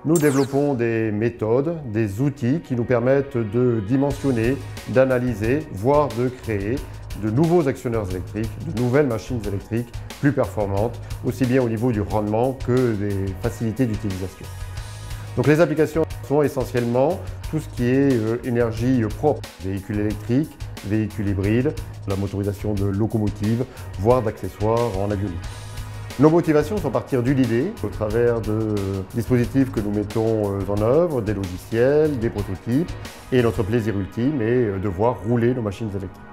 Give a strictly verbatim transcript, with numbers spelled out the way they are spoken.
Nous développons des méthodes, des outils qui nous permettent de dimensionner, d'analyser, voire de créer de nouveaux actionneurs électriques, de nouvelles machines électriques plus performantes, aussi bien au niveau du rendement que des facilités d'utilisation. Donc les applications sont essentiellement tout ce qui est euh, énergie propre, véhicules électriques, véhicules hybrides, la motorisation de locomotives, voire d'accessoires en avionique. Nos motivations sont à partir d'une idée, au travers de dispositifs que nous mettons en œuvre, des logiciels, des prototypes, et notre plaisir ultime est de voir rouler nos machines électriques.